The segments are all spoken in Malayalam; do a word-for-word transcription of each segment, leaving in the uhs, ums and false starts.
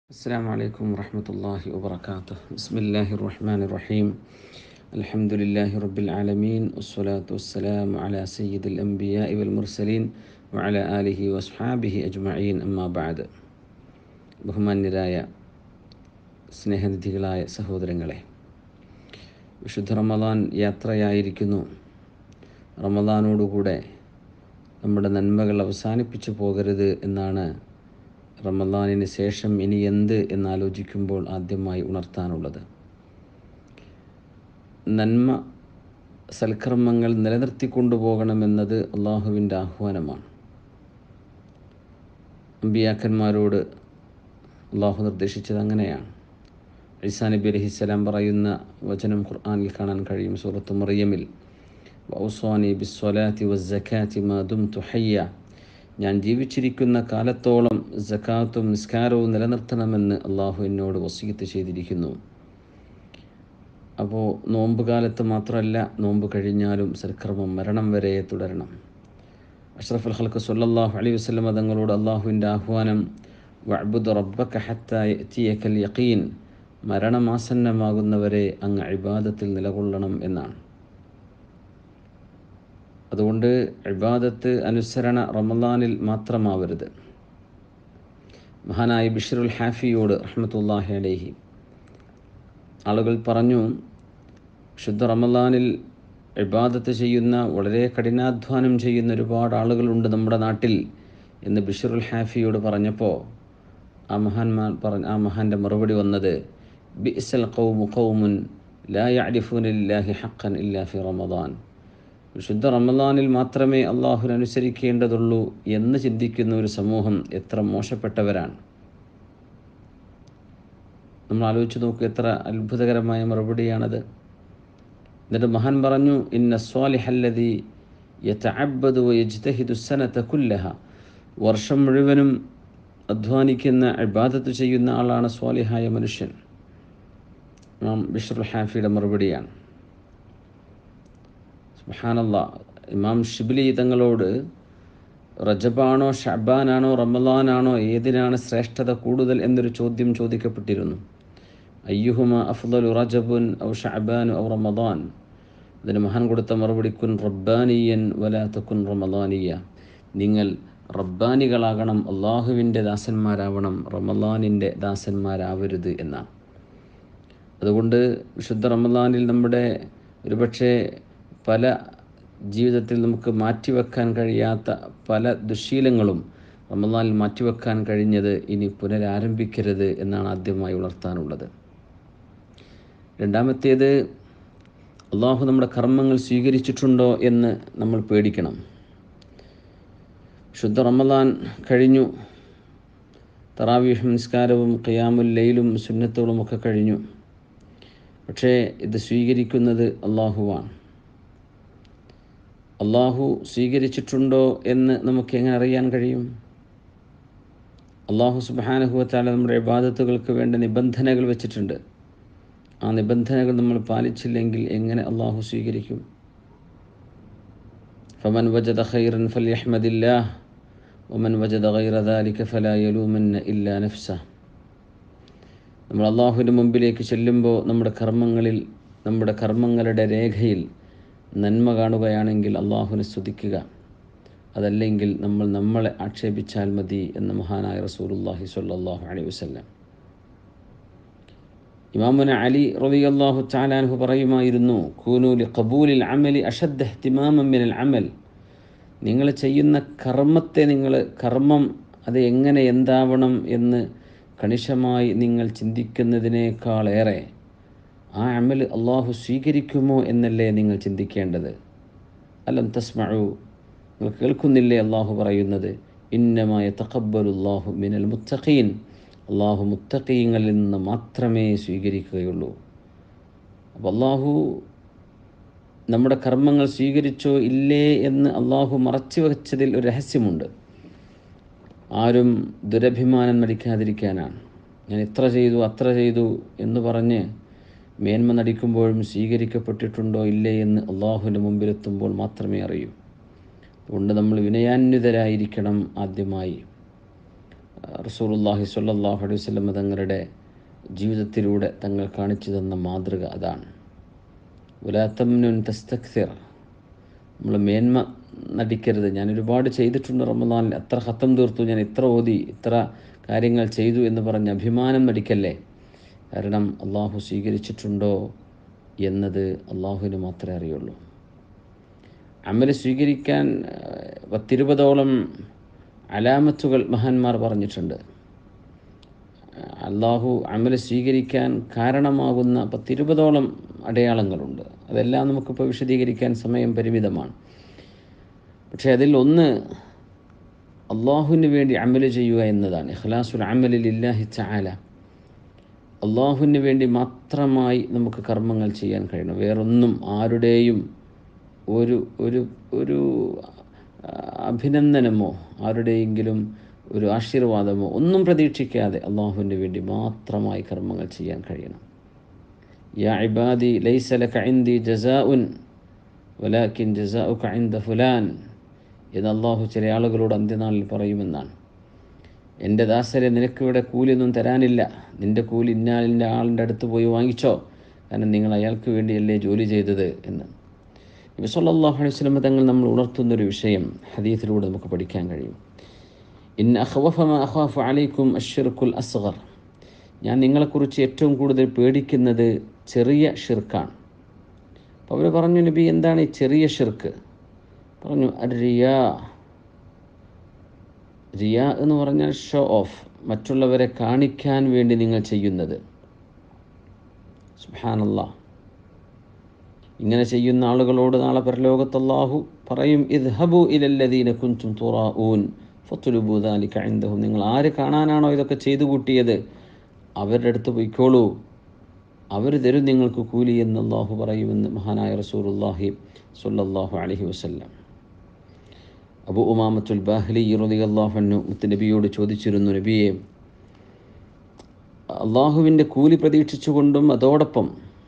السلام عليكم ورحمة الله وبركاته. بسم الله الرحمن الرحيم. الحمد لله رب العالمين والصلاة والسلام على سيد الأنبياء والمرسلين وعلى آله وأصحابه أجمعين. أما بعد. ബഹുമാന്യരായ സ്നേഹനിധികളായ സഹോദരങ്ങളെ, വിശുദ്ധ റമദാൻ യാത്രയായിരിക്കുന്നു. റമദാനോടുകൂടെ നമ്മുടെ നന്മകൾ അവസാനിപ്പിച്ചു പോകരുത് എന്നാണ് റമദാനിന് ശേഷം ഇനി എന്ത് എന്നാലോചിക്കുമ്പോൾ ആദ്യമായി ഉണർത്താനുള്ളത്. നന്മ സൽക്കർമ്മങ്ങൾ നിലനിർത്തിക്കൊണ്ടുപോകണമെന്നത് അള്ളാഹുവിൻ്റെ ആഹ്വാനമാണ്. അമ്പിയാക്കന്മാരോട് അള്ളാഹു നിർദ്ദേശിച്ചത് അങ്ങനെയാണ്. ഈസാ നബി അലൈഹിസ്സലാം പറയുന്ന വചനം ഖുർആനിൽ കാണാൻ കഴിയും. സൂറത്ത് മറിയമിൽ, വൗസാനി ബിസ്സലാത്തി വസ്സകാത്തി മാ ദുംതു ഹയ്യ, ഞാൻ ജീവിച്ചിരിക്കുന്ന കാലത്തോളം സകാത്തും നിസ്കാരവും നിലനിർത്തണമെന്ന് അള്ളാഹു എന്നോട് വസിയത്ത് ചെയ്തിരിക്കുന്നു. അപ്പോൾ നോമ്പ് കാലത്ത് മാത്രമല്ല, നോമ്പ് കഴിഞ്ഞാലും സൽക്കർമ്മം മരണം വരെ തുടരണം. അഷ്റഫുൽ ഖൽഖ് സ്വല്ലല്ലാഹു അലൈഹി വസല്ലം തങ്ങളോട് അള്ളാഹുവിൻ്റെ ആഹ്വാനം, വഅ്ബുദ് റബ്ബക ഹത്താ യഅതിയകൽ യഖീൻ, മരണമാസന്നമാകുന്നവരെ അങ്ങ് ഇബാദത്തിൽ നിലകൊള്ളണം എന്നാണ്. അതുകൊണ്ട് ഇബാദത്ത് അനുസരണ റമദാനിൽ മാത്രമാവരുത്. മഹാനായ ബിശ്റുൽ ഹാഫിയോട് റഹ്മത്തുള്ളാഹി അലൈഹി ആളുകൾ പറഞ്ഞു, ശുദ്ധ റമദാനിൽ ഇബാദത്ത് ചെയ്യുന്ന, വളരെ കഠിനാധ്വാനം ചെയ്യുന്ന ഒരുപാട് ആളുകളുണ്ട് നമ്മുടെ നാട്ടിൽ എന്ന് ബിശ്റുൽ ഹാഫിയോട് പറഞ്ഞപ്പോൾ ആ മഹാന്മാർ പറഞ്ഞ ആ മഹാൻ്റെ മറുപടി വന്നത്, ബിഅ്സൽ ഖൗമു ഖൗമുൻ ലാ യഅരിഫൂന ലില്ലാഹി ഹഖ്ഖൻ ഇല്ലാ ഫി റമദാൻ, വിശുദ്ധ റമദാനിൽ മാത്രമേ അള്ളാഹുവിനെ അനുസരിക്കേണ്ടതുള്ളൂ എന്ന് ചിന്തിക്കുന്ന ഒരു സമൂഹം എത്ര മോശപ്പെട്ടവരാണ്. നമ്മൾ ആലോചിച്ച് നോക്കുക, എത്ര അത്ഭുതകരമായ മറുപടിയാണത്. എന്നിട്ട് മഹാൻ പറഞ്ഞു, ഇന്ന സ്വാലിഹല്ലദീ യതഅബ്ബദു വയജ്തഹിദു സനത കുല്ലഹ, വർഷം മുഴുവനും അധ്വാനിക്കുന്ന ഇബാദത്ത് ചെയ്യുന്ന ആളാണ് സ്വാലിഹായ മനുഷ്യൻ. ഇമാം ബിശ്റുൽ ഹാഫിയുടെ മറുപടിയാണ്. സുബ്ഹാനല്ലാഹ്. ഇമാം ഷിബ്ലി തങ്ങളോട് റജബാണോ ഷഅബാനാണോ റമദാനാണോ ഏതിനാണ് ശ്രേഷ്ഠത കൂടുതൽ എന്നൊരു ചോദ്യം ചോദിക്കപ്പെട്ടിരുന്നു. അയ്യുഹുമ അഫ്ളലു റജബുൻ ഔ ഷഅബാനു ഔ റമദാൻ. അതിന് മഹാൻ കൊടുത്ത മറുപടി, കുൻ റബ്ബാനിയൻ വലാ തകുൻ റമദാനിയ, നിങ്ങൾ റബ്ബാനികളാകണം, അള്ളാഹുവിൻ്റെ ദാസന്മാരാവണം, റമദാനിൻ്റെ ദാസന്മാരാവരുത് എന്നാണ്. അതുകൊണ്ട് വിശുദ്ധ റമദാനിൽ നമ്മുടെ ഒരുപക്ഷെ പല ജീവിതത്തിൽ നമുക്ക് മാറ്റിവെക്കാൻ കഴിയാത്ത പല ദുശ്ശീലങ്ങളും റമദാനിൽ മാറ്റിവെക്കാൻ കഴിഞ്ഞത് ഇനി പുനരാരംഭിക്കരുത് എന്നാണ് ആദ്യമായി ഉണർത്താനുള്ളത്. രണ്ടാമത്തേത്, അള്ളാഹു നമ്മുടെ കർമ്മങ്ങൾ സ്വീകരിച്ചിട്ടുണ്ടോ എന്ന് നമ്മൾ പേടിക്കണം. ശുദ്ധ റമദാൻ കഴിഞ്ഞു, തറാവീഹ് നിസ്കാരവും ഖിയാമുൽ ലൈലും സുന്നത്തുകളുമൊക്കെ കഴിഞ്ഞു. പക്ഷേ ഇത് സ്വീകരിക്കുന്നത് അള്ളാഹുവാണ്. അള്ളാഹു സ്വീകരിച്ചിട്ടുണ്ടോ എന്ന് നമുക്ക് എങ്ങനെ അറിയാൻ കഴിയും? അള്ളാഹു സുബ്ഹാനഹു വ തആല നമ്മുടെ ഇബാദത്തുകൾക്ക് വേണ്ട നിബന്ധനകൾ വെച്ചിട്ടുണ്ട്. ആ നിബന്ധനകൾ നമ്മൾ പാലിച്ചില്ലെങ്കിൽ എങ്ങനെ അള്ളാഹു സ്വീകരിക്കും? ഫമൻ വജദ ഖൈറൻ ഫൽയഹ്മദില്ലാഹ് വമൻ വജദ ഗൈറ ദാലിക ഫലാ യലൂമന്ന ഇല്ലാ നഫ്സഹ്. നമ്മൾ അള്ളാഹുവിൻ്റെ മുമ്പിലേക്ക് ചെല്ലുമ്പോൾ നമ്മുടെ കർമ്മങ്ങളിൽ, നമ്മുടെ കർമ്മങ്ങളുടെ രേഖയിൽ നന്മ കാണുകയാണെങ്കിൽ അള്ളാഹുവിനെ സ്തുതിക്കുക, അതല്ലെങ്കിൽ നമ്മൾ നമ്മളെ ആക്ഷേപിച്ചാൽ മതി എന്ന് മഹാനായ റസൂലുള്ളാഹി സ്വല്ലല്ലാഹു അലൈഹി വസല്ലം. ഇമാമുന അലി റളിയല്ലാഹു തആല അൻഹു പറയുമായിരുന്നു, കൂനൂ ലിഖബൂലിൽ അമലി അശദ്ദ ഇഹ്തിമാമൻ മിനൽ അമൽ, നിങ്ങൾ ചെയ്യുന്ന കർമ്മത്തെ, നിങ്ങൾ കർമ്മം അത് എങ്ങനെ എന്താവണം എന്ന് കണിശമായി നിങ്ങൾ ചിന്തിക്കുന്നതിനേക്കാളേറെ ആ അമൽ അള്ളാഹു സ്വീകരിക്കുമോ എന്നല്ലേ നിങ്ങൾ ചിന്തിക്കേണ്ടത്. അലം തസ്മഉ, നിങ്ങൾ കേൾക്കുന്നില്ലേ അള്ളാഹു പറയുന്നത്, ഇന്നമാ യതഖബ്ബലുല്ലാഹു മിനൽ മുത്തഖീൻ, അള്ളാഹു മുത്തഖീങ്ങളിൽ നിന്ന് മാത്രമേ സ്വീകരിക്കുകയുള്ളൂ. അപ്പോൾ അള്ളാഹു നമ്മുടെ കർമ്മങ്ങൾ സ്വീകരിച്ചോ ഇല്ലേ എന്ന് അള്ളാഹു മറച്ചു വച്ചതിൽ ഒരു രഹസ്യമുണ്ട്. ആരും ദുരഭിമാനം നടിക്കാതിരിക്കാനാണ്. ഞാൻ ഇത്ര ചെയ്തു അത്ര ചെയ്തു എന്ന് പറഞ്ഞ് മേന്മ നടിക്കുമ്പോഴും സ്വീകരിക്കപ്പെട്ടിട്ടുണ്ടോ ഇല്ലേ എന്ന് അള്ളാഹുവിൻ്റെ മുമ്പിലെത്തുമ്പോൾ മാത്രമേ അറിയൂ. അതുകൊണ്ട് നമ്മൾ വിനയാന്വിതരായിരിക്കണം ആദ്യമായി. റസൂലുള്ളാഹി സ്വല്ലല്ലാഹു അലൈഹി വസല്ലം തങ്ങളുടെ ജീവിതത്തിലൂടെ തങ്ങൾ കാണിച്ചു തന്ന മാതൃക അതാണ്. വലാ തംനുൻ തസ്തക്സിർ, നമ്മൾ മേന്മ നടിക്കരുത്. ഞാൻ ഒരുപാട് ചെയ്തിട്ടുണ്ട് റമദാനിൽ, അത്ര ഖത്തം തീർത്തു, ഞാൻ ഇത്ര ഓതി, ഇത്ര കാര്യങ്ങൾ ചെയ്തു എന്ന് പറഞ്ഞ് അഭിമാനം നടിക്കല്ലേ. കാരണം അള്ളാഹു സ്വീകരിച്ചിട്ടുണ്ടോ എന്നത് അള്ളാഹുവിന് മാത്രമേ അറിയുള്ളൂ. അമൽ സ്വീകരിക്കാൻ പത്തിരുപതോളം അലാമത്തുകൾ മഹാന്മാർ പറഞ്ഞിട്ടുണ്ട്. അള്ളാഹു അമൽ സ്വീകരിക്കാൻ കാരണമാകുന്ന പത്തിരുപതോളം അടയാളങ്ങളുണ്ട്. അതെല്ലാം നമുക്കിപ്പോൾ വിശദീകരിക്കാൻ സമയം പരിമിതമാണ്. പക്ഷേ അതിൽ ഒന്ന് അള്ളാഹുവിന് വേണ്ടി അമൽ ചെയ്യുക എന്നതാണ്. ഇഖ്ലാസുൽ അമലി ലില്ലാഹി തആല. അള്ളാഹുവിന് വേണ്ടി മാത്രമായി നമുക്ക് കർമ്മങ്ങൾ ചെയ്യാൻ കഴിയണം. വേറൊന്നും ആരുടെയും ഒരു ഒരു ഒരു അഭിനന്ദനമോ ആരുടെയെങ്കിലും ഒരു ആശീർവാദമോ ഒന്നും പ്രതീക്ഷിക്കാതെ അള്ളാഹുവിന് വേണ്ടി മാത്രമായി കർമ്മങ്ങൾ ചെയ്യാൻ കഴിയണം. യാ ഇബാദി ലൈസ ലക ഇൻദി ജസാഉൻ വലാകിൻ ജസാഉക ഇൻദ ഫുലാൻ എന്ന് അള്ളാഹു ചില ആളുകളോട് അന്ത്യനാളിൽ പറയുമെന്നാണ്. എൻ്റെ ദാസരെ, നിനക്കിവിടെ കൂലിയൊന്നും തരാനില്ല, നിൻ്റെ കൂലി ഇന്നാലിൻ്റെ ആളിൻ്റെ അടുത്ത് പോയി വാങ്ങിച്ചോ, കാരണം നിങ്ങൾ അയാൾക്ക് വേണ്ടിയല്ലേ ജോലി ചെയ്തത് എന്ന് നബി സല്ലല്ലാഹു അലൈഹി വസല്ലം തങ്ങൾ നമ്മൾ ഉണർത്തുന്നൊരു വിഷയം ഹദീസിലൂടെ നമുക്ക് പഠിക്കാൻ കഴിയും. ഇന്ന അഖ്വഫ മാ അഖാഫു അലൈക്കും അശ്ശിർക്കുൽ അസ്ഗർ, ഞാൻ നിങ്ങളെക്കുറിച്ച് ഏറ്റവും കൂടുതൽ പേടിക്കുന്നത് ചെറിയ ഷിർക്കാണ്. അപ്പോൾ അവർ പറഞ്ഞു, നബി എന്താണ് ഈ ചെറിയ ഷിർക്ക്? പറഞ്ഞു, റിയാ. റിയാ എന്ന് പറഞ്ഞാൽ ഷോ ഓഫ്, മറ്റുള്ളവരെ കാണിക്കാൻ വേണ്ടി നിങ്ങൾ ചെയ്യുന്നത്. സുബ്ഹാനല്ലാഹ്. ഇങ്ങനെ ചെയ്യുന്ന ആളുകളോട് നാളെ പരലോകത്ത് അല്ലാഹു പറയും, ഇദ്ഹബു ഇലല്ലദീന കുൻതും തുറാഊൻ ഫത്ലുബു ദാലിക ഇൻദഹും, നിങ്ങൾ ആര് കാണാനാണോ ഇതൊക്കെ ചെയ്തു കൂട്ടിയത് അവരുടെ അടുത്ത് പോയിക്കോളൂ, അവർ തരും നിങ്ങൾക്ക് കൂലി എന്ന് അല്ലാഹു പറയുമെന്ന് മഹാനായ റസൂലുള്ളാഹി സ്വല്ലല്ലാഹു അലൈഹി വസല്ലം. അബൂ ഉമാമത്തുൽ ബാഹിലി റളിയല്ലാഹു അൻഹു മുത്തുനബിയോട് ചോദിച്ചിരുന്നു, നബിയെ, അള്ളാഹുവിൻ്റെ കൂലി പ്രതീക്ഷിച്ചുകൊണ്ടും അതോടൊപ്പം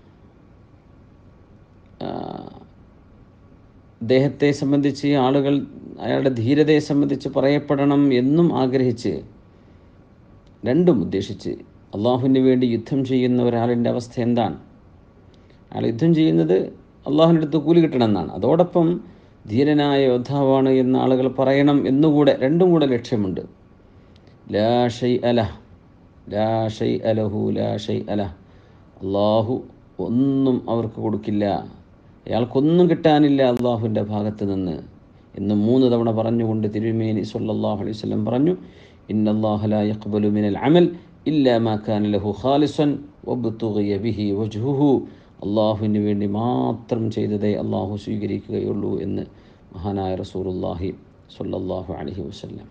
അദ്ദേഹത്തെ സംബന്ധിച്ച് ആളുകൾ അയാളുടെ ധീരതയെ സംബന്ധിച്ച് പറയപ്പെടണം എന്നും ആഗ്രഹിച്ച്, രണ്ടും ഉദ്ദേശിച്ച് അള്ളാഹുവിന് വേണ്ടി യുദ്ധം ചെയ്യുന്ന ഒരാളിൻ്റെ അവസ്ഥ എന്താണ്? അയാൾ യുദ്ധം ചെയ്യുന്നത് അള്ളാഹുവിൻ്റെ അടുത്ത് കൂലി കിട്ടണമെന്നാണ്, അതോടൊപ്പം ധീരനായ യോദ്ധാവാണ് എന്ന് ആളുകൾ പറയണം എന്നുകൂടെ, രണ്ടും കൂടെ ലക്ഷ്യമുണ്ട്. ലാ ഷൈഅ ലഹ് ലാ ഷൈഅ ലഹു ലാ ഷൈഅ ലഹ്, അള്ളാഹു ഒന്നും അവർക്ക് കൊടുക്കില്ല, അയാൾക്കൊന്നും കിട്ടാനില്ല അള്ളാഹുവിൻ്റെ ഭാഗത്ത് നിന്ന് എന്ന് മൂന്ന് തവണ പറഞ്ഞുകൊണ്ട് തിരുമേനി സ്വല്ലല്ലാഹു അലൈഹി വസല്ലം പറഞ്ഞു, ഇന്നല്ലാഹ ലാ യഖ്ബലു മിനൽ അമൽ ഇല്ലാ മാ കാന ലഹു ഖാലിസൻ വബ്തുഗിയ ബിഹി വജ്ഹുഹു, അള്ളാഹുവിന് വേണ്ടി മാത്രം ചെയ്തതേ അള്ളാഹു സ്വീകരിക്കുകയുള്ളൂ എന്ന് മഹാനായ റസൂലുള്ളാഹി സ്വല്ലല്ലാഹു അലൈഹി വസല്ലം.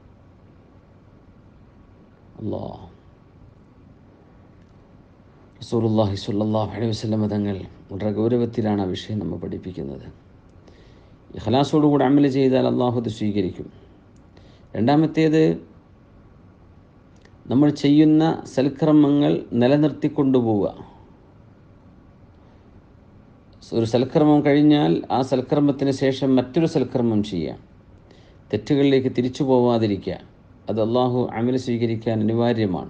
അല്ലാഹ് റസൂലുള്ളാഹി സ്വല്ലല്ലാഹു അലൈഹി വസല്ലം തങ്ങൾ വളരെ ഗൗരവത്തിലാണ് ആ വിഷയം നമ്മൾ പഠിപ്പിക്കുന്നത്. ഇഖ്ലാസോടുകൂടി അമൽ ചെയ്താൽ അള്ളാഹു അത് സ്വീകരിക്കും. രണ്ടാമത്തേത്, നമ്മൾ ചെയ്യുന്ന സൽക്കർമ്മങ്ങൾ നിലനിർത്തിക്കൊണ്ടുപോവുക. ഒരു സൽക്കർമ്മം കഴിഞ്ഞാൽ ആ സൽക്കർമ്മത്തിന് ശേഷം മറ്റൊരു സൽക്കർമ്മം ചെയ്യുക, തെറ്റുകളിലേക്ക് തിരിച്ചു പോവാതിരിക്കുക, അത് അള്ളാഹു അമൽ സ്വീകരിക്കാൻ അനിവാര്യമാണ്.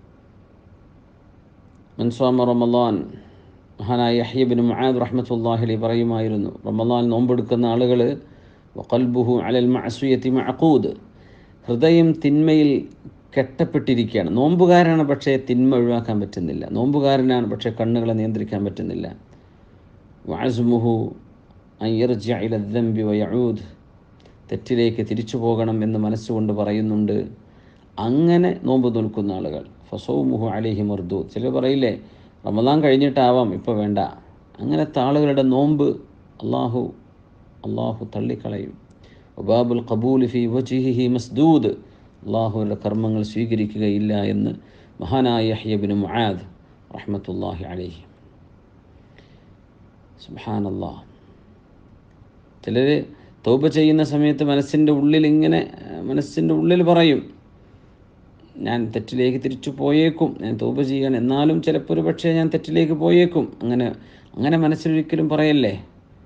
മൻ സ്വാമ റമളാൻ, മഹാനായ യഹ്യ ഇബ്നു മുആദ് റഹ്മത്തുള്ളാഹി അലൈഹി പറയുമായിരുന്നു, റമളാൻ നോമ്പെടുക്കുന്ന ആളുകൾ വഖൽബുഹു അലൽ മഅസിയതി മഅഖൂദ്, ഹൃദയം തിന്മയിൽ കെട്ടപ്പെട്ടിരിക്കുകയാണ്. നോമ്പുകാരനാണ്, പക്ഷേ തിന്മ ഒഴിവാക്കാൻ പറ്റുന്നില്ല. നോമ്പുകാരനാണ്, പക്ഷേ കണ്ണുകളെ നിയന്ത്രിക്കാൻ പറ്റുന്നില്ല. വഅസ്മുഹു അൻ യർജിഅ ഇല ദംബി വയഊദ്, തെറ്റിലേക്ക് തിരിച്ചു പോകണം എന്ന് മനസ്സുകൊണ്ട് പറയുന്നുണ്ട്. അങ്ങനെ നോമ്പ് നോൽക്കുന്ന ആളുകൾ ഫസൗമുഹു അലൈഹി മർദൂദ്. ചിലർ പറയില്ലേ, റമളാൻ കഴിഞ്ഞിട്ടാവാം, ഇപ്പോൾ വേണ്ട. അങ്ങനത്തെ ആളുകളുടെ നോമ്പ് അള്ളാഹു അള്ളാഹു തള്ളിക്കളയും. വബാബുൽ ഖബൂൽ ഫി വജ്ഹിഹി മസ്ദൂദ്, അള്ളാഹുവിൻ്റെ കർമ്മങ്ങൾ സ്വീകരിക്കുകയില്ല എന്ന് മഹാനായ യഹ്യ ഇബ്നു മുആദ് റഹ്മത്തുള്ളാഹി അലൈഹി. സുബ്ഹാനല്ലാഹ്. ചിലർ തൗബ ചെയ്യുന്ന സമയത്ത് മനസ്സിൻ്റെ ഉള്ളിൽ ഇങ്ങനെ മനസ്സിൻ്റെ ഉള്ളിൽ പറയും, ഞാൻ തെറ്റിലേക്ക് തിരിച്ചു പോയേക്കും, ഞാൻ തൗബ ചെയ്യാൻ, എന്നാലും ചിലപ്പോൾ ഒരു പക്ഷേ ഞാൻ തെറ്റിലേക്ക് പോയേക്കും. അങ്ങനെ അങ്ങനെ മനസ്സിലൊരിക്കലും പറയല്ലേ.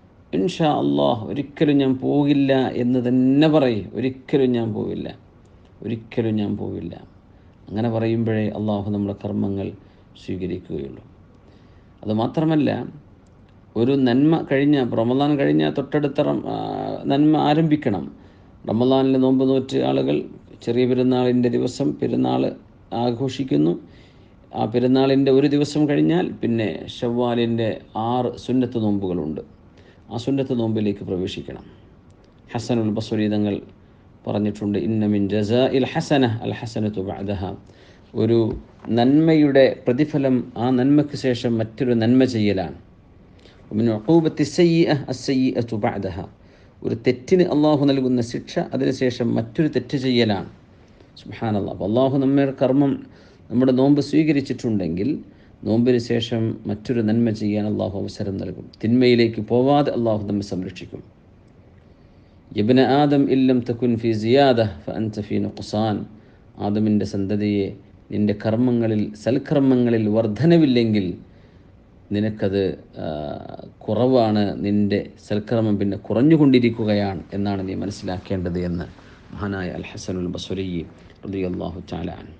ഇൻഷാ അല്ലാഹ് ഒരിക്കലും ഞാൻ പോകില്ല എന്ന് തന്നെ പറയും, ഒരിക്കലും ഞാൻ പോകില്ല. ഒരിക്കലും ഞാൻ പോവില്ല. അങ്ങനെ പറയുമ്പോഴേ അള്ളാഹു നമ്മുടെ കർമ്മങ്ങൾ സ്വീകരിക്കുകയുള്ളൂ. അതുമാത്രമല്ല, ഒരു നന്മ കഴിഞ്ഞ റമദാൻ കഴിഞ്ഞാൽ തൊട്ടടുത്ത നന്മ ആരംഭിക്കണം. റമദാനിൽ നോമ്പ് നോറ്റ് ആളുകൾ ചെറിയ പെരുന്നാളിൻ്റെ ദിവസം പെരുന്നാൾ ആഘോഷിക്കുന്നു. ആ പെരുന്നാളിൻ്റെ ഒരു ദിവസം കഴിഞ്ഞാൽ പിന്നെ ശവ്വാലിൻ്റെ ആറ് സുന്നത്ത് നോമ്പുകളുണ്ട്. ആ സുന്നത്ത് നോമ്പിലേക്ക് പ്രവേശിക്കണം. ഹസനുൽ ബസ്രി തങ്ങൾ പറഞ്ഞിട്ടുണ്ട്, ഇന്ന മിൻ ജസാഇൽ ഹസന അൽ ഹസനതു ബഅദഹ. ഒരു നന്മയുടെ പ്രതിഫലം ആ നന്മയ്ക്ക് ശേഷം മറ്റൊരു നന്മ ചെയ്യലാണ്. മിൻ ഉഖൂബത്തി സയ്യിഅ അസ്സയ്യിഅതു ബഅദഹ. ഒരു തെറ്റിന് അള്ളാഹു നൽകുന്ന ശിക്ഷ അതിനുശേഷം മറ്റൊരു തെറ്റ് ചെയ്യലാണ്. സുബ്ഹാനല്ലാഹ്. അപ്പോൾ അള്ളാഹു നമ്മുടെ കർമ്മം, നമ്മുടെ നോമ്പ് സ്വീകരിച്ചിട്ടുണ്ടെങ്കിൽ നോമ്പിന് ശേഷം മറ്റൊരു നന്മ ചെയ്യാൻ അള്ളാഹു അവസരം നൽകും. തിന്മയിലേക്ക് പോവാതെ അള്ളാഹു നമ്മെ സംരക്ഷിക്കും. യബ്ന ആദം ഇല്ലം തകുൻ ഫി സിയാദ ഫഅൻത ഫി നുഖ്സാൻ. ആദമിൻ്റെ സന്തതിയെ, നിൻ്റെ കർമ്മങ്ങളിൽ സൽക്കർമ്മങ്ങളിൽ വർധനവില്ലെങ്കിൽ നിനക്കത് കുറവാണ്, നിൻ്റെ സൽക്കർമ്മം പിന്നെ കുറഞ്ഞുകൊണ്ടിരിക്കുകയാണ് എന്നാണ് നീ മനസ്സിലാക്കേണ്ടത് എന്ന് മഹാനായ അൽ ഹസനുൽ ബസ്രി റളിയല്ലാഹു തആല അൻഹു.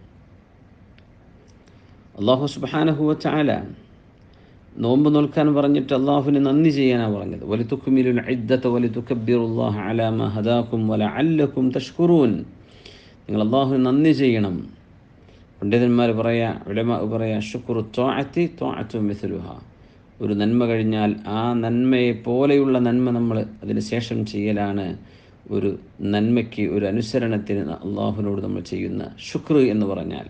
അല്ലാഹു സുബ്ഹാനഹു വ തആല നോമ്പ് നോൽക്കാൻ പറഞ്ഞിട്ട് അള്ളാഹുവിന് നന്ദി ചെയ്യാനാണ് പറഞ്ഞത്. വലിതുക്മിലുൽ ഇദ്ദത വലിതുകബ്ബിറുല്ലാഹ അലാ മാ ഹദാകും വലഅല്ലകും തഷ്കുറൂൻ. നിങ്ങൾ അള്ളാഹുവിന് നന്ദി ചെയ്യണം. പണ്ഡിതന്മാർ പറയാ, ഉലമാ പറയാ, ശുക്റു ത്വാഅത്തി ത്വാഅത്തു മിസ്ലുഹ. ഒരു നന്മ കഴിഞ്ഞാൽ ആ നന്മയെ പോലെയുള്ള നന്മ നമ്മൾ അതിന് ശേഷം ചെയ്യലാണ് ഒരു നന്മയ്ക്ക്, ഒരു അനുസരണത്തിന് അള്ളാഹുവിനോട് നമ്മൾ ചെയ്യുന്ന ശുക്ർ എന്ന് പറഞ്ഞാൽ.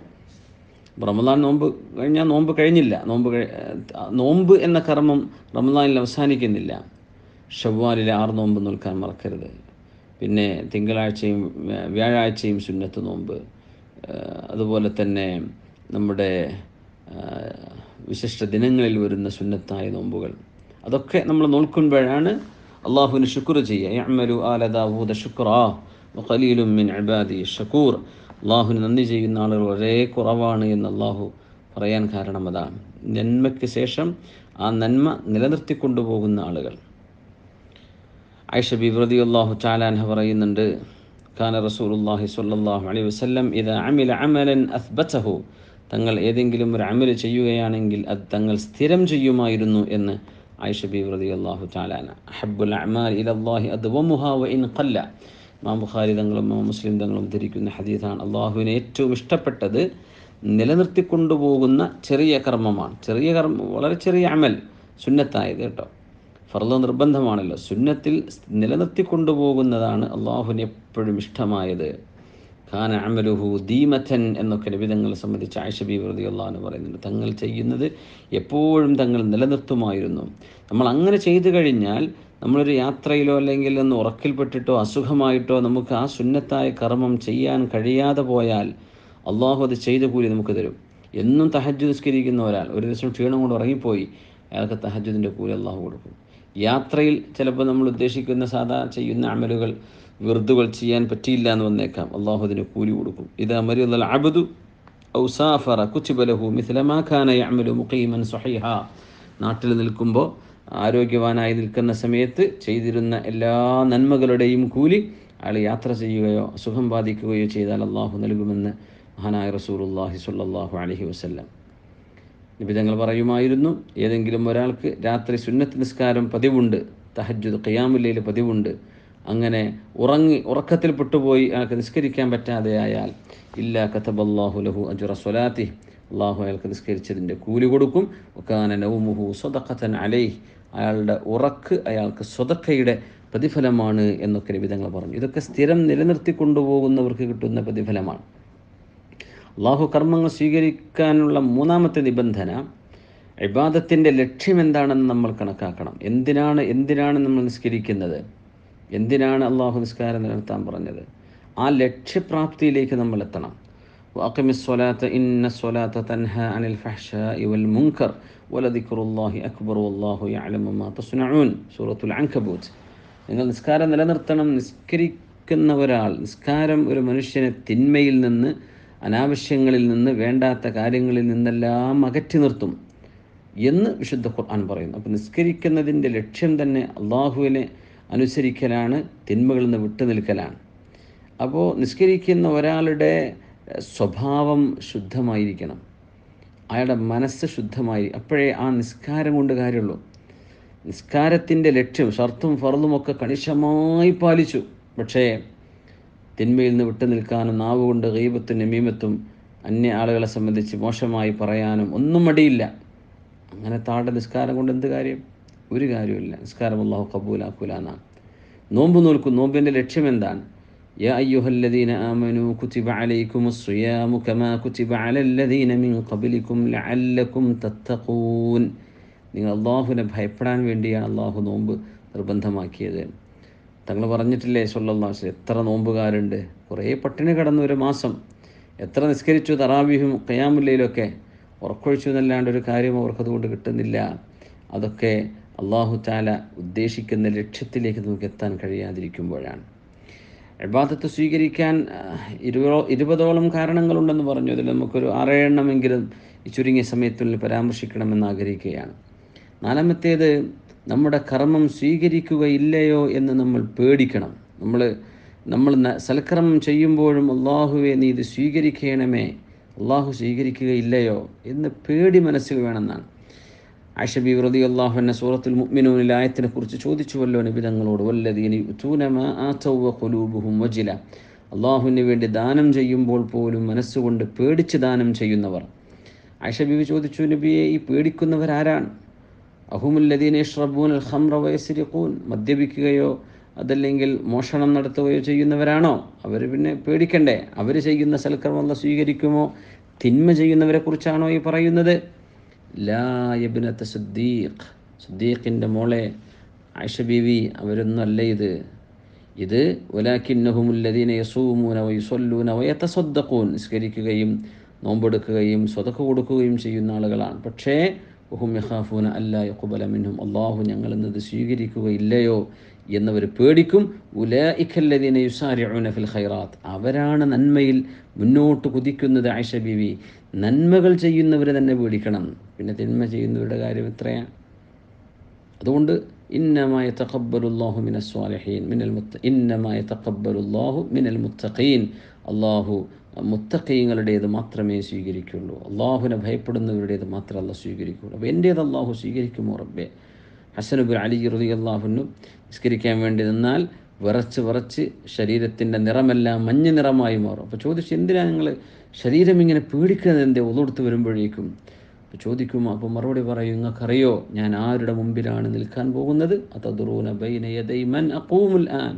റമദാൻ നോമ്പ് കഴിഞ്ഞാൽ നോമ്പ് കഴിഞ്ഞില്ല. നോമ്പ് നോമ്പ് എന്ന കർമ്മം റമദാനിൽ അവസാനിക്കുന്നില്ല. ഷവ്വാലിലെ ആറ് നോമ്പ് നോൽക്കാൻ മറക്കരുത്. പിന്നെ തിങ്കളാഴ്ചയും വ്യാഴാഴ്ചയും സുന്നത്ത് നോമ്പ്, അതുപോലെ തന്നെ നമ്മുടെ വിശിഷ്ട ദിനങ്ങളിൽ വരുന്ന സുന്നത്തായ നോമ്പുകൾ, അതൊക്കെ നമ്മൾ നോൽക്കുമ്പോഴാണ് അള്ളാഹുവിന് ശുക്ർ ചെയ്യുക. യഅ്മലു ആല ദാവൂദ ശുക്റാ വഖലീലുൻ മിൻ ഇബാദി ശകൂർ. അള്ളാഹുവിന് നന്ദി ചെയ്യുന്ന ആളുകൾ വളരെ കുറവാണ് എന്ന് അള്ളാഹു പറയാൻ കാരണം അതാണ്. നന്മയ്ക്ക് ശേഷം ആ നന്മ നിലനിർത്തിക്കൊണ്ടുപോകുന്ന ആളുകൾ. ആയിഷ ബീവി റളിയല്ലാഹു തആല അൻഹ പറയുന്നുണ്ട്, കാന റസൂലുള്ളാഹി സ്വല്ലല്ലാഹു അലൈഹി വസല്ലം ഇദാ അമില അമലൻ അസ്ബതഹു. തങ്ങൾ ഏതെങ്കിലും ഒരു അമൽ ചെയ്യുകയാണെങ്കിൽ അത് തങ്ങൾ സ്ഥിരം ചെയ്യുമായിരുന്നു എന്ന് ആയിഷ ബീവി റളിയല്ലാഹു തആല അൻഹ. അഹബ്ബുൽ അഅമാൽ ഇലല്ലാഹി അദ്വമുഹാ വഇൻ ഖല്ല. ഇമാം ബുഖാരി തങ്ങളും ഇമാം മുസ്ലിം തങ്ങളും ധരിക്കുന്ന ഹദീസാണ്. അള്ളാഹുവിന് ഏറ്റവും ഇഷ്ടപ്പെട്ടത് നിലനിർത്തിക്കൊണ്ടുപോകുന്ന ചെറിയ കർമ്മമാണ്. ചെറിയ കർമ്മം, വളരെ ചെറിയ അമൽ, സുന്നത്തായത് കേട്ടോ. ഫർള് നിർബന്ധമാണല്ലോ. സുന്നത്തിൽ നിലനിർത്തിക്കൊണ്ടുപോകുന്നതാണ് അള്ളാഹുവിന് എപ്പോഴും ഇഷ്ടമായത്. ഖാന അമലുഹു ദീമത്തൻ എന്നൊക്കെ നബിതങ്ങളെ സംബന്ധിച്ച് ആയിഷ ബീവി റളിയല്ലാഹു അൻഹ പറയുന്നുണ്ട്. തങ്ങൾ ചെയ്യുന്നത് എപ്പോഴും തങ്ങൾ നിലനിർത്തുമായിരുന്നു. നമ്മൾ അങ്ങനെ ചെയ്തു കഴിഞ്ഞാൽ, നമ്മളൊരു യാത്രയിലോ അല്ലെങ്കിൽ ഒന്ന് ഉറക്കിൽപ്പെട്ടിട്ടോ അസുഖമായിട്ടോ നമുക്ക് ആ സുന്നത്തായ കർമ്മം ചെയ്യാൻ കഴിയാതെ പോയാൽ അള്ളാഹു അത് ചെയ്ത കൂലി നമുക്ക് തരും. എന്നും തഹജ്ജുദ് നിസ്കരിക്കുന്ന ഒരാൾ ഒരു ദിവസം ക്ഷീണം കൊണ്ട് ഉറങ്ങിപ്പോയി, അയാൾക്ക് തഹജ്ജുദിൻ്റെ കൂലി അള്ളാഹു കൊടുക്കും. യാത്രയിൽ ചിലപ്പോൾ നമ്മൾ ഉദ്ദേശിക്കുന്ന സാധാ ചെയ്യുന്ന അമലുകൾ, വിർദുകൾ ചെയ്യാൻ പറ്റിയില്ല എന്ന് വന്നേക്കാം, അള്ളാഹു അതിന് കൂലി കൊടുക്കും. ഇദാ മരിദൽ അബ്ദു ഔ സാഫറ കുതിബ ലഹു മിസ്ല മാ കാന യഅമലു മുഖീമൻ സ്വഹീഹ. നാട്ടിൽ നിൽക്കുമ്പോൾ, ആരോഗ്യവാനായി നിൽക്കുന്ന സമയത്ത് ചെയ്തിരുന്ന എല്ലാ നന്മകളുടെയും കൂലി അയാൾ യാത്ര ചെയ്യുകയോ അസുഖം ബാധിക്കുകയോ ചെയ്താൽ അള്ളാഹു നൽകുമെന്ന് മഹാനായ റസൂലുള്ളാഹി സ്വല്ലല്ലാഹു അലൈഹി വസല്ലം. നബി തങ്ങൾ പറയുമായിരുന്നു, ഏതെങ്കിലും ഒരാൾക്ക് രാത്രി സുന്നത്ത് നിസ്കാരം പതിവുണ്ട്, തഹജ്ജുദ് ഖിയാമുൽ ലൈൽ പതിവുണ്ട്, അങ്ങനെ ഉറങ്ങി ഉറക്കത്തിൽ പെട്ടുപോയി അയാൾക്ക് നിസ്കരിക്കാൻ പറ്റാതെയായാൽ ഇല്ലാ കതബല്ലാഹു ലഹു അജ്റ സ്വലാത്തിഹി. അള്ളാഹു അയാൾക്ക് നിസ്കരിച്ചതിൻ്റെ കൂലി കൊടുക്കും. വകാന നൗമുഹു സദഖതൻ അലൈഹി. അയാളുടെ ഉറക്ക് അയാൾക്ക് സ്വതക്കയുടെ പ്രതിഫലമാണ് എന്നൊക്കെ നബി തങ്ങൾ പറഞ്ഞു. ഇതൊക്കെ സ്ഥിരം നിലനിർത്തി കൊണ്ടുപോകുന്നവർക്ക് കിട്ടുന്ന പ്രതിഫലമാണ്. അള്ളാഹു കർമ്മങ്ങൾ സ്വീകരിക്കാനുള്ള മൂന്നാമത്തെ നിബന്ധന, ഇബാദത്തിൻ്റെ ലക്ഷ്യം എന്താണെന്ന് നമ്മൾ കണക്കാക്കണം. എന്തിനാണ് എന്തിനാണ് നമ്മൾ നിസ്കരിക്കുന്നത്, എന്തിനാണ് അള്ളാഹു നിസ്കാരം നിലനിർത്താൻ പറഞ്ഞത്, ആ ലക്ഷ്യപ്രാപ്തിയിലേക്ക് നമ്മൾ എത്തണം. വഅഖിമിസ് സ്വലാത്ത ഇന്ന സ്വലാത്ത തൻഹാ അനിൽ ഫഹ്ശാഇ വൽ മുൻകർ വലദിക്റുല്ലാഹി അക്ബർ വല്ലാഹു യഅലമു മാ തസ്നഊൻ. സൂറത്തുൽ അൻകബൂത്ത്. നിങ്ങൾ നിസ്കാരം നിലനിർത്തണം. നിസ്കരിക്കുന്ന ഒരാൾ, നിസ്കാരം ഒരു മനുഷ്യനെ തിന്മയിൽ നിന്ന്, അനാവശ്യങ്ങളിൽ നിന്ന്, വേണ്ടാത്ത കാര്യങ്ങളിൽ നിന്നെല്ലാം അകറ്റി നിർത്തും എന്ന് വിശുദ്ധ ഖുർആൻ പറയുന്നു. അപ്പോൾ നിസ്കരിക്കുന്നതിൻ്റെ ലക്ഷ്യം തന്നെ അള്ളാഹുവിനെ അനുസരിക്കലാണ്, തിന്മകളിൽ നിന്ന് വിട്ടു നിൽക്കലാണ്. അപ്പോൾ നിസ്കരിക്കുന്ന ഒരാളുടെ സ്വഭാവം ശുദ്ധമായിരിക്കണം, അയാളുടെ മനസ്സ് ശുദ്ധമായി, അപ്പോഴേ ആ നിസ്കാരം കൊണ്ട് കാര്യമുള്ളൂ. നിസ്കാരത്തിൻ്റെ ലക്ഷ്യം ഷർത്തും ഫർളുമൊക്കെ കണിശമായി പാലിച്ചു, പക്ഷേ തിന്മയിൽ നിന്ന് വിട്ടു നിൽക്കാനും നാവ് കൊണ്ട് ഗീബത്തും നമീമത്തും അന്യ ആളുകളെ സംബന്ധിച്ച് മോശമായി പറയാനും ഒന്നും മടിയില്ല. അങ്ങനെ താഴെ നിസ്കാരം കൊണ്ട് എന്ത് കാര്യം? ഒരു കാര്യമില്ല. നിസ്കാരം അല്ലാഹു ഖബൂലാക്കൂല എന്നാണ്. നോമ്പ് നോൽക്കും. നോമ്പിൻ്റെ ലക്ഷ്യം എന്താണ്? യാ അയ്യുഹല്ലദീന ആമനൂ കുതിബ അലൈക്കുമുസ് സിയാമു കമാ കുതിബ അലല്ലദീന മിൻ ഖബ്ലിക്കും ലഅല്ലക്കും തത്തഖൂൻ. നിങ്ങൾ അള്ളാഹുവിനെ ഭയപ്പെടാൻ വേണ്ടിയാണ് അള്ളാഹു നോമ്പ് നിർബന്ധമാക്കിയത്. തങ്ങൾ പറഞ്ഞിട്ടില്ലേ സ്വല്ലല്ലാഹു അലൈഹി വസല്ലം, എത്ര നോമ്പുകാരുണ്ട്, കുറേ പട്ടിണി കിടന്നു ഒരു മാസം, എത്ര നിസ്കരിച്ചു, തറാവീഹും ഖിയാമുൽ ലൈലൊക്കെ ഉറക്കൊഴിച്ചു എന്നല്ലാണ്ട് ഒരു കാര്യം അവർക്കതുകൊണ്ട് കിട്ടുന്നില്ല. അതൊക്കെ അള്ളാഹു തആല ഉദ്ദേശിക്കുന്ന ലക്ഷ്യത്തിലേക്ക് നമുക്ക് എത്താൻ കഴിയാതിരിക്കുമ്പോഴാണ്. ഇബാദത്ത് സ്വീകരിക്കാൻ ഇരുപതോ ഇരുപതോളം കാരണങ്ങളുണ്ടെന്ന് പറഞ്ഞു. അതിൽ നമുക്കൊരു ആറേഴെണ്ണമെങ്കിലും ഈ ചുരുങ്ങിയ സമയത്തുള്ളിൽ പരാമർശിക്കണമെന്ന് ആഗ്രഹിക്കുകയാണ്. നാലാമത്തേത്, നമ്മുടെ കർമ്മം സ്വീകരിക്കുകയില്ലയോ എന്ന് നമ്മൾ പേടിക്കണം. നമ്മൾ നമ്മൾ സൽക്കർമ്മം ചെയ്യുമ്പോഴും അള്ളാഹുവെ നീ ഇത് സ്വീകരിക്കണമേ, അള്ളാഹു സ്വീകരിക്കുകയില്ലയോ എന്ന് പേടി മനസ്സിൽ വേണമെന്നാണ്. ആയിഷ ബീവി റളിയല്ലാഹു അൻഹ സൂറത്തുൽ മുഅ്മിനൂനിൽ ആയത്തിനെ കുറിച്ച് ചോദിച്ചുവല്ലോ നബി തങ്ങളോട്, വല്ലദീന യുതൂന മാ ആതൗ വഖുലൂബുഹും വജില, അള്ളാഹുവിന് വേണ്ടി ദാനം ചെയ്യുമ്പോൾ പോലും മനസ്സുകൊണ്ട് പേടിച്ച് ദാനം ചെയ്യുന്നവർ. ആയിഷ ബീവി ചോദിച്ചു, നബിയെ, ഈ പേടിക്കുന്നവരാരാണ്? അഹുമുല്ലദീന യശ്റബൂനൽ ഖംറ വയസ്രിഖൂൻ, മദ്യപിക്കുകയോ അതല്ലെങ്കിൽ മോഷണം നടത്തുകയോ ചെയ്യുന്നവരാണോ? അവർ പിന്നെ പേടിക്കണ്ടേ? അവർ ചെയ്യുന്ന സൽക്കർമ്മം അല്ലാഹു സ്വീകരിക്കുമോ? തിന്മ ചെയ്യുന്നവരെ കുറിച്ചാണോ ഈ പറയുന്നത്? ലാ യബ്നത സിദ്ദീഖ്, സിദ്ദീഖിൻ്റെ മോളെ ആയിഷ ബീവി, അവരൊന്നും അല്ല ഇത്. ഇത് വലാകിന്നഹുമുല്ലദീന യസൂമൂന വയുസല്ലൂന വയതസദ്ദഖൂൻ, നിസ്കരിക്കുകയും നോമ്പെടുക്കുകയും സ്വതക്ക കൊടുക്കുകയും ചെയ്യുന്ന ആളുകളാണ്. പക്ഷേ വഹും യഖാഫൂന അല്ലാ യഖ്ബല മിൻഹും, അല്ലാഹു ഞങ്ങളിൽ നിന്ന് സ്വീകരിക്കുകയില്ലയോ എന്നവർ പേടിക്കും. ഉലൈകല്ലദീന യുസാരിഊന ഫിൽ ഖൈറാത്ത്, അവരാണ് നന്മയിൽ മുന്നോട്ട് കുതിക്കുന്നത്. ആയിഷ ബീവി, നന്മകൾ ചെയ്യുന്നവർ തന്നെ പേടിക്കണം, പിന്നെ തിന്മ ചെയ്യുന്നവരുടെ കാര്യം എത്രയാണ്? അതുകൊണ്ട് ഇന്നമാ യതഖബ്ബലുല്ലാഹു മിനസ് സ്വാലിഹീൻ മിനൽ മുത്ത ഇന്നമാ യതഖബ്ബലുല്ലാഹു മിനൽ മുത്തഖീൻ, അല്ലാഹു മുത്തഖീങ്ങളുടേത് മാത്രമേ സ്വീകരിക്കുള്ളൂ, അള്ളാഹുവിനെ ഭയപ്പെടുന്നവരുടേത് മാത്രമേ അല്ലാഹു സ്വീകരിക്കുള്ളൂ. അപ്പോൾ എൻ്റേത് അള്ളാഹു സ്വീകരിക്കുമോ റബ്ബേ? ഹസൻ ഇബ്നു അലി റളിയല്ലാഹു അൻഹു നിസ്കരിക്കാൻ വേണ്ടി നിന്നാൽ വിറച്ച് വിറച്ച് ശരീരത്തിൻ്റെ നിറമെല്ലാം മഞ്ഞ നിറമായി മാറും. അപ്പോൾ ചോദിച്ചു, എന്തിനാണ് നിങ്ങൾ ശരീരം ഇങ്ങനെ പേടിക്കുന്നത്, എന്തേ ഒളെടുത്ത് വരുമ്പോഴേക്കും? അപ്പോൾ ചോദിക്കും, അപ്പോൾ മറുപടി പറയും, നിങ്ങൾക്കറിയോ ഞാൻ ആരുടെ മുമ്പിലാണ് നിൽക്കാൻ പോകുന്നത്? അതദ്റൂന ബൈന യദൈ മൻ അഖൂമുൽ ആൻ,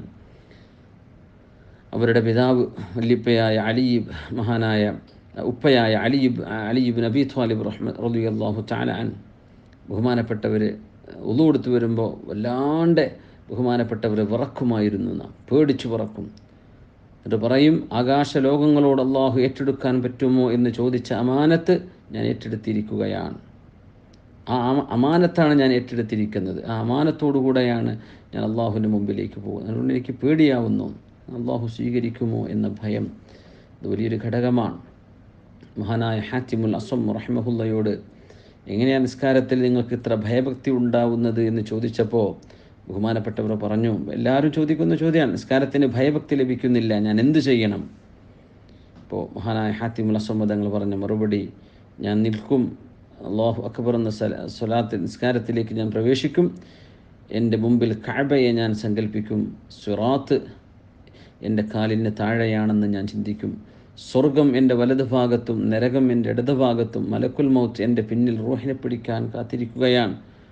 അവരുടെ പിതാവ് വല്യപ്പയായ അലി, മഹാനായ ഉപ്പയായ അലി അലി ഇബ്നു അബീ ത്വാലിബ് റളിയല്ലാഹു തആല അൻഹു, ബഹുമാനപ്പെട്ടവർ ഉളു എടുത്ത് വരുമ്പോൾ വല്ലാണ്ട് ബഹുമാനപ്പെട്ടവർ വിറക്കുമായിരുന്നു, നാം പേടിച്ചു വിറക്കും. എന്നിട്ട് പറയും, ആകാശ ലോകങ്ങളോട് അള്ളാഹു ഏറ്റെടുക്കാൻ പറ്റുമോ എന്ന് ചോദിച്ച അമാനത്ത് ഞാൻ ഏറ്റെടുത്തിരിക്കുകയാണ്, ആ അമാനത്താണ് ഞാൻ ഏറ്റെടുത്തിരിക്കുന്നത്, ആ അമാനത്തോടു കൂടെയാണ് ഞാൻ അള്ളാഹുവിൻ്റെ മുമ്പിലേക്ക് പോകുന്നത്. അതുകൊണ്ട് എനിക്ക് പേടിയാവുന്നു, അള്ളാഹു സ്വീകരിക്കുമോ എന്ന ഭയം, അത് വലിയൊരു ഘടകമാണ്. മഹാനായ ഹാത്തിമുൽ അസം റഹിമഹുല്ലയോട് എങ്ങനെയാണ് നിസ്കാരത്തിൽ നിങ്ങൾക്ക് ഇത്ര ഭയഭക്തി ഉണ്ടാവുന്നത് എന്ന് ചോദിച്ചപ്പോൾ ബഹുമാനപ്പെട്ടവർ പറഞ്ഞു, എല്ലാവരും ചോദിക്കുന്ന ചോദ്യമാണ്, നിസ്കാരത്തിന് ഭയഭക്തി ലഭിക്കുന്നില്ല, ഞാൻ എന്ത് ചെയ്യണം? അപ്പോൾ മഹാനായ ഹാത്തിമുൽ അസം തങ്ങൾ പറഞ്ഞ മറുപടി, ഞാൻ നിൽക്കും, അല്ലാഹു അക്ബർ എന്ന സ്വലാത്ത് നിസ്കാരത്തിലേക്ക് ഞാൻ പ്രവേശിക്കും, എൻ്റെ മുമ്പിൽ കഅബയെ ഞാൻ സങ്കല്പിക്കും, സിറാത്ത് എൻ്റെ കാലിന് താഴെയാണെന്ന് ഞാൻ ചിന്തിക്കും, സ്വർഗം എൻ്റെ വലതു ഭാഗത്തും നരകം എൻ്റെ ഇടതു ഭാഗത്തും, മലക്കുൽ മൗത്ത് എൻ്റെ പിന്നിൽ റൂഹിനെ പിടിക്കാൻ കാത്തിരിക്കുകയാണ്.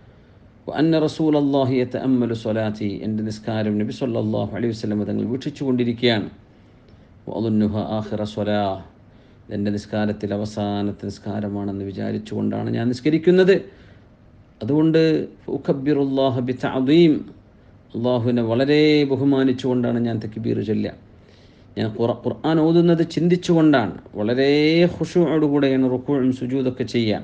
അന്ന റസൂലല്ലാഹി യതഅമ്മലു സ്വലാത്തി, എൻ്റെ നിസ്കാരം നബി സല്ലല്ലാഹു അലൈഹി വസല്ലം തങ്ങൾ വീക്ഷിച്ചു കൊണ്ടിരിക്കുകയാണ്. വഅദുന്നുഹ ആഖിറ സ്വലാഹ്, എൻ്റെ നിസ്കാരത്തിൽ അവസാനത്തെ നിസ്കാരമാണെന്ന് വിചാരിച്ചുകൊണ്ടാണ് ഞാൻ നിസ്കരിക്കുന്നത്. അതുകൊണ്ട് ഉകബ്ബിറുല്ലാഹ ബിതഅദീം, അള്ളാഹുവിനെ വളരെ ബഹുമാനിച്ചുകൊണ്ടാണ് ഞാൻ തക്ബീർ ചൊല്ലുക. ഞാൻ ഖുർആൻ ഓതുന്നത് ചിന്തിച്ചുകൊണ്ടാണ്, വളരെ ഖുശൂഅോടുകൂടെയാണ് റുക്കൂഉം സുജൂദൊക്കെ ചെയ്യുക.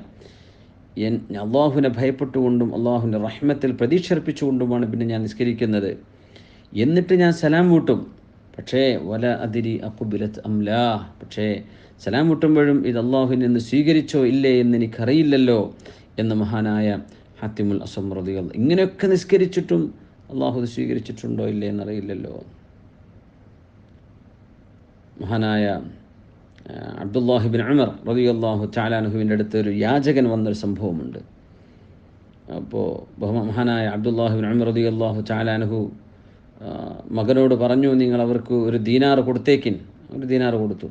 എൻ അള്ളാഹുവിനെ ഭയപ്പെട്ടുകൊണ്ടും അള്ളാഹുവിൻ്റെ റഹ്മത്തിൽ പ്രതീക്ഷർപ്പിച്ചുകൊണ്ടുമാണ് പിന്നെ ഞാൻ നിസ്കരിക്കുന്നത്. എന്നിട്ട് ഞാൻ സലാം വീട്ടും, പക്ഷേ വല അദിരി അഖുബിലത് അംലാ, പക്ഷേ സലാം വീട്ടുമ്പോഴും ഇത് അള്ളാഹുവിൽ നിന്ന് സ്വീകരിച്ചോ ഇല്ലേ എന്ന് എനിക്കറിയില്ലല്ലോ എന്ന് മഹാനായ ഹാത്തിമുൽ അസം റളിയല്ലാഹു, ഇങ്ങനെയൊക്കെ നിസ്കരിച്ചിട്ടും അള്ളാഹു സ്വീകരിച്ചിട്ടുണ്ടോ ഇല്ലേ എന്നറിയില്ലല്ലോ. മഹാനായ അബ്ദുല്ലാഹി ബിൻ ഉമർ റളിയല്ലാഹു തആല അൻഹുവിൻ്റെ അടുത്ത് ഒരു യാചകൻ വന്നൊരു സംഭവമുണ്ട്. അപ്പോൾ മഹാനായ അബ്ദുല്ലാഹി ബിൻ ഉമർ റളിയല്ലാഹു തആല അൻഹു മകനോട് പറഞ്ഞു, നിങ്ങൾ അവർക്ക് ഒരു ദീനാർ കൊടുത്തേക്കിൻ. ഒരു ദീനാർ കൊടുത്തു.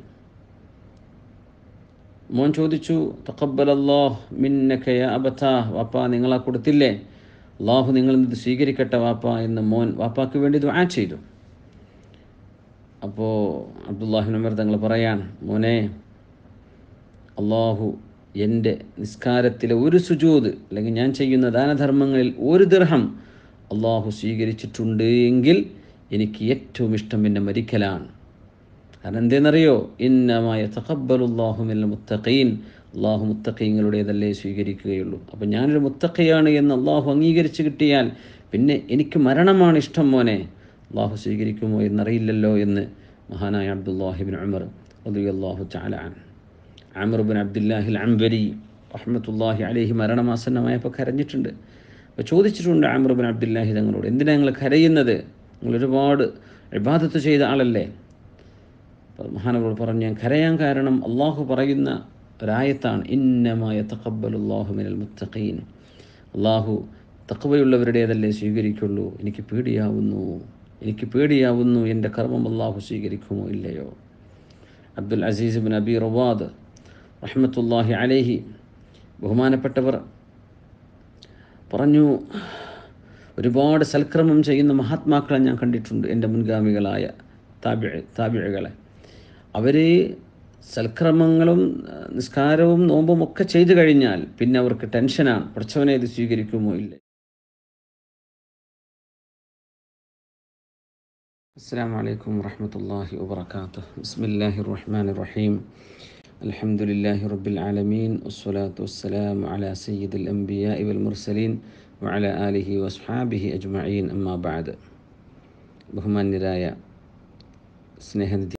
മോൻ ചോദിച്ചു, തഖബ്ബലല്ലാഹു മിന്നക യാ അബതാ, വാപ്പ നിങ്ങളാ കൊടുത്തില്ലേ, അള്ളാഹു നിങ്ങളിൽ നിന്ന് സ്വീകരിക്കട്ടെ വാപ്പ എന്ന് മോൻ വാപ്പാക്ക് വേണ്ടി ദുആ ചെയ്തു. അപ്പോൾ അബ്ദുല്ലാഹി ബിൻ ഉമർ തങ്ങൾ പറയാൻ, മോനെ, അള്ളാഹു എൻ്റെ നിസ്കാരത്തിലെ ഒരു സുജൂദ് അല്ലെങ്കിൽ ഞാൻ ചെയ്യുന്ന ദാനധർമ്മങ്ങളിൽ ഒരു ദിർഹം അള്ളാഹു സ്വീകരിച്ചിട്ടുണ്ട് എങ്കിൽ എനിക്ക് ഏറ്റവും ഇഷ്ടം എൻ്റെ മരിക്കലാണ്. കാരണം എന്തെന്നറിയോ, ഇന്നമാ യതഖബ്ബലുല്ലാഹു മിനൽ മുത്തഖീൻ, അള്ളാഹു മുത്തഖീങ്ങളുടേതല്ലേ സ്വീകരിക്കുകയുള്ളൂ. അപ്പം ഞാനൊരു മുത്തഖിയാണ് എന്ന് അള്ളാഹു അംഗീകരിച്ച് കിട്ടിയാൽ പിന്നെ എനിക്ക് മരണമാണ് ഇഷ്ടം മോനെ, അള്ളാഹു സ്വീകരിക്കുമോ എന്നറിയില്ലല്ലോ എന്ന് മഹാനായ അബ്ദുല്ലാഹി ബിൻ ഉമർ റളിയല്ലാഹു തആല അൻഹു. ആമിർ ബിൻ അബ്ദുല്ലാഹിൽ അംബരി റഹ്മത്തുള്ളാഹി അലൈഹി മരണമാസന്നമായപ്പോൾ കരഞ്ഞിട്ടുണ്ട്. അപ്പോൾ ചോദിച്ചിട്ടുണ്ട് ആമിർ ബിൻ അബ്ദുല്ലാഹി തങ്ങളോട്, എന്തിനാണ് നിങ്ങൾ കരയുന്നത്, നിങ്ങൾ ഒരുപാട് ഇബാദത്ത് ചെയ്ത ആളല്ലേ? അപ്പോൾ മഹാനവർ പറഞ്ഞു, ഞാൻ കരയാൻ കാരണം അള്ളാഹു പറയുന്ന ഒരായത്താണ്, ഇന്നമാ യതഖബ്ബലുല്ലാഹു മിനൽ മുത്തഖീൻ, അള്ളാഹു തഖ്വയുള്ളവരുടേതല്ലേ സ്വീകരിക്കുള്ളൂ. എനിക്ക് പേടിയാവുന്നു എനിക്ക് പേടിയാവുന്നു എൻ്റെ കർമ്മം അള്ളാഹു സ്വീകരിക്കുമോ ഇല്ലയോ. Abdul Aziz bin Abi Rawad റഹ്മത്തുള്ളാഹി അലൈഹി ബഹുമാനപ്പെട്ടവർ പറഞ്ഞു, ഒരുപാട് സൽക്രമം ചെയ്യുന്ന മഹാത്മാക്കളെ ഞാൻ കണ്ടിട്ടുണ്ട്, എൻ്റെ മുൻഗാമികളായ താബിഅ താബിഅകളെ. അവർ സൽക്രമങ്ങളും നിസ്കാരവും നോമ്പും ഒക്കെ ചെയ്തു കഴിഞ്ഞാൽ പിന്നെ അവർക്ക് ടെൻഷനാണ്, പഠിച്ചവനെ ഇത് സ്വീകരിക്കുമോ ഇല്ല. അസ്സലാമു അലൈക്കും വറഹ്മത്തുള്ളാഹി വബറകാതുഹു. ബിസ്മില്ലാഹിർ റഹ്മാനിർ റഹീം. അൽഹംദുലില്ലാഹി റബ്ബിൽ ആലമീൻ വസ്സലാത്തു വസ്സലാമു അലാ സയ്യിദിൽ അംബിയാഇ വൽ മുർസലീൻ വഅലാ ആലിഹി വസ്ഹാബിഹി അജ്മഈൻ. അമ്മാ ബഅദ്. ബഹുമാന്യരായ സ്നേഹനിധി